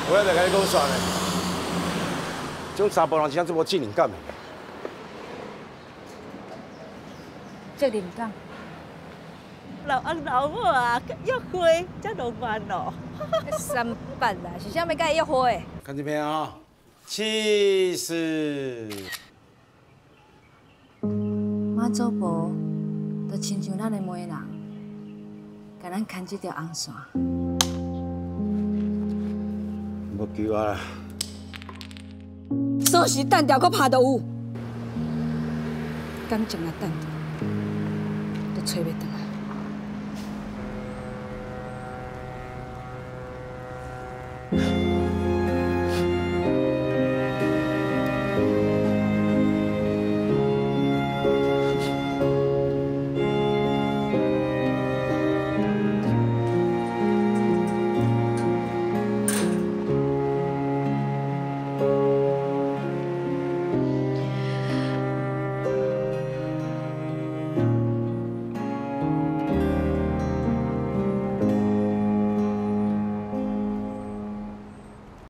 我也来甲你讲煞咧，这种查甫人真正做无责任感的。 责任感。 老翁老母啊，约会真浪漫哦。 三八啦，是啥物甲伊约会？ 看这边啊，气势。 妈祖婆就亲像咱的媒人，甲咱牵这条红线。 无救啊啦！ 锁匙弹条，搁拍都有。感情若弹，都找袂到。